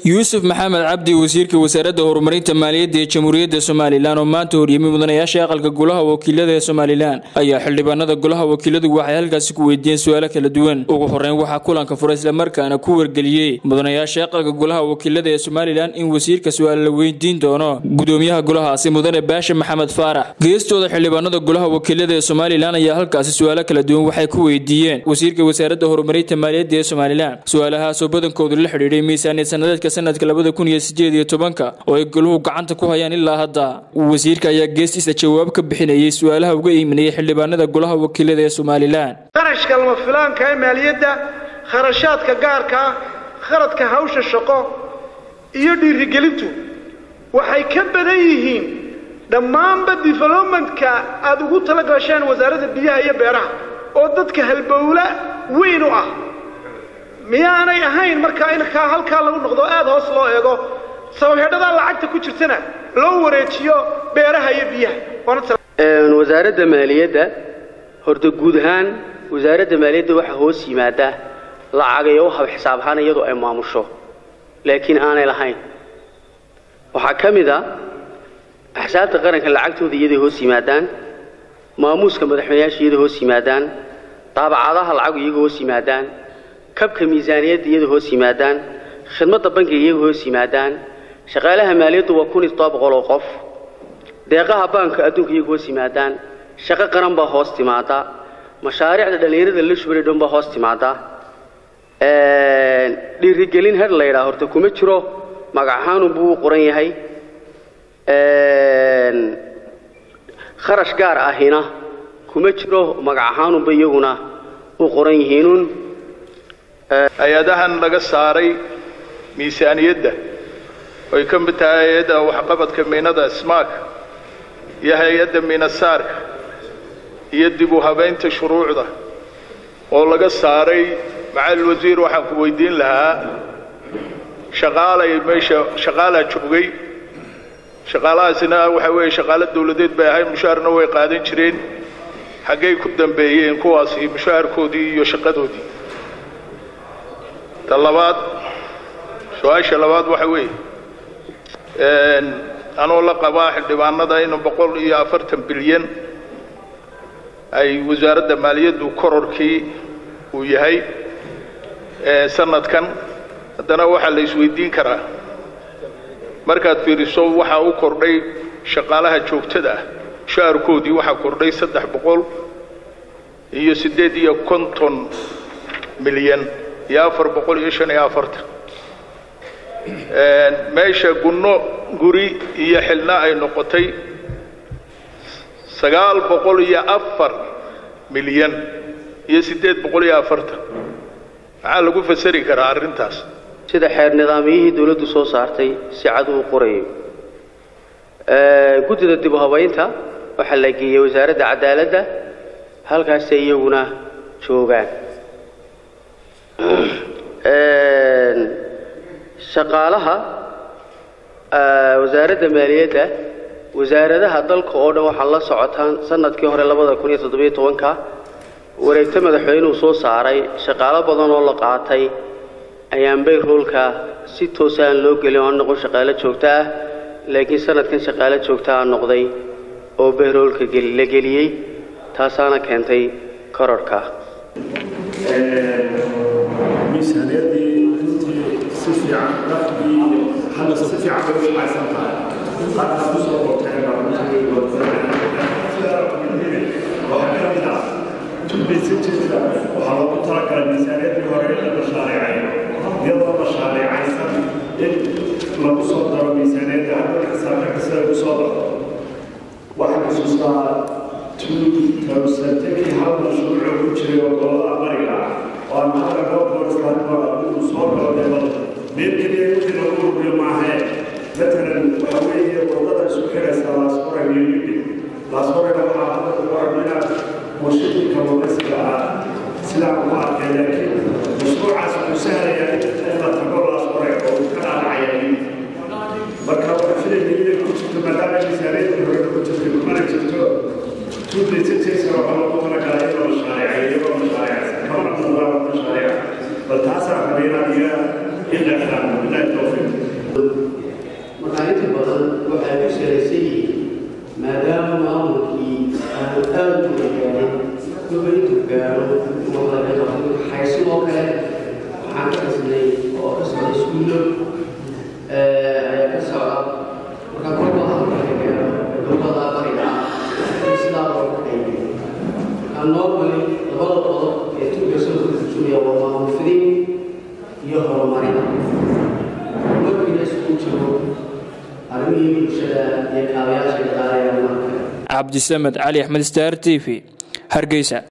يوسف محمد عبدي وزيرك وزارة هورمرينta maaliyadda ee Jamhuuriyadda Soomaaliland oo maanta horiyay mudanayaasha aqalka golaha wakiilada ee Soomaaliland ayaa xildhibaanada golaha wakiiladu waxay halkaas ku weydiiyeen su'aalo kala duwan ugu horeyn waxa kulanka furay isla markaana ku wargeliyay mudanayaasha aqalka golaha wakiilada ee Soomaaliland in wasiirka su'aal la weydiin doono gudoomiyaha golahaasi mudane Baasha Maxamed Faarax geestooda xildhibaanada golaha wakiilada ee Soomaaliland ayaa halkaas su'aalo kala duwan waxay ku weydiiyeen wasiirka wasaaradda horumarinta maaliyadda ee Soomaaliland su'aalahaas oo badankoodu la xiriiray miisaaniyad sanadka sanadka 2018 oo ay goluhu gacanta ku hayaan ilaa hadda wasiirka ayaa geestiisa jawaab ka bixinayay su'aalaha uga iimanayay xildhibaanada golaha wakiilada ee Soomaaliland qarashka lama filaanka ee maaliyadda kharashaadka gaarka kharadka hawsha shaqo iyo dhiirigelintu waxay ka badan yihiin dhammaanba developmentka aad ugu tala gashaan wasaaradda biyaha iyo beeraha oo dadka halbowla weyn u ah miyaanay ahayn marka in halka lagu noqdo aad hoos loo eego sababheedada lacagta ku jirtana loo wareejiyo beeraha iyo biyaha wasaaradda maaliyadda horta guud ahaan wasaaradda maaliyadda waxa hoos yimaada lacag iyo hab xisaab ahaan iyadoo ay maamusho laakiin aanay lahayn waxa kamid ah axsaabta qaranka lacagtooda iyadoo hoos yimaadaan maamuuska madaxweynayaasha iyadoo hoos yimaadaan taabacadaha lacag iyagoo hoos yimaadaan kabka miisaaniyadda iyadoo hoos yimaadaan khidmadda bankiga iyagoo hoos yimaadaan shaqaalaha maaliyaddu waa 1700 oo qof deeqaha banka adduunka iyagoo hoos yimaadaan shaqo qaran baa hoos timaada mashaariicda dhalinyarada la shubay dhanba hoos timaada dhiirigelin har la yiraahdo horta kuma jiro magac ahaan buu qoran yahay kharash gaar ahina kuma jiro magac ahaan buu iyaguna u qoran yihiin ayadahan laga saaray miisaaniyadda oo ka mid tahay ayada waxqabadka miinada ismaak iyo hay'adda miinasaarka iyo dib u habeynta shuruucda oo laga saaray macal wasiir waxaan ku weydiin lahaa shaqaalaha joogay shaqaalahaasina waxa weeye shaqaale dawladeed bay ahayd mushaarna way qaadan jireen xagee ku dambeeyeen kuwaas mushaarkoodii iyo shaqadoodii talabaad su'aasha labaad waxa weeye anoo la qabaa xildhibaanada in 140 bilyan ay wasaaradda maaliyaddu kororkii uu yahay sanadkan haddana waxa la isweydiin karaa markaad fiiriso waxa uu kordhay shaqaalaha joogtada ah shaarkoodii waxa kordhay 350 milyan يا 445 meesha gunno guri iyo xilna ay noqotay 904 milyan iyo 840 waxa lagu fasiri karaa arintaas sida xeer nidaamiyihii dawladdu soo saartay si cad u qorayo gudida dib u habeynta waxa la geeyay wasaaradda cadaaladda halkaas ay iyaguna joogaan shaqaalaha wasaaradda maaliyadda wasaaradaha dalka oo dhan waxa la socotaan sanadkii hore 2017 wareegta madaxweynuhu soo saaray shaqaale badan oo la qaatay ayaan payrollka si toos ah loo gelin oo noqon shaqaale joogto ah laakiin sanadkan shaqaale joogto ah noqday oo payrollka la geliyay taasaana keentay kororka miisaaniyadii si fiican dhaqdii hada si fiican bay u haysan tahay hadda ku soo boqtay waxaa loogu talagalay miisaaniyadii hore in la mashaariicayo iyadoo mashaariicaysan in lagu soo daro miisaaniyadda hadda xisaabtanka sida lagu soo daro waxaa xusuustaa 2010 hal mashruuc ku jiray oo gobolada bariga ah oo hadda gobolka uu soo galay meelkii wixii lagu ururiyo maahe matalan waxa weeye wadada isku xiraysa laasqoray iyo yidhi laasqoray waxaa hadda ku qornayna warshadii kalluumaysiga ah sidaa ku arkay laakiin mashruucaas wuxuu sahlayaa in la tago laasqoray oo ka dhaadhacaya marka waxa filayay inay ku jirto maadaama miisaaniyadii hore ku jirtay kumana jirto tuulaysateesa waxaa loogu talagalay in la mashaariicayo iyagoo mashaariicaysan kamana muuqdaa mashaariica bal taasaa fadhiinaa iyo in la xidhaan bilahi tawfiiq marka badan waxay ku salaysan maadaama maamulkii aanu aad u gaarin gobolku gaaro waxay sidoo kale waxaan ka dhisnay oo ka socda iskuullo ayaa ka socda marka goobaha halka gaaro gobolada bariga sidaa loo qaybiyo normally labada qodob ee tuugasoo turjumaya waa maamul fidin iyo horumarin markii la isku jiro arrimihii bulshada iyo kaabayaasha dhaqaalaha Cabdi Samed Ali Ahmed Star TV Hargeysa.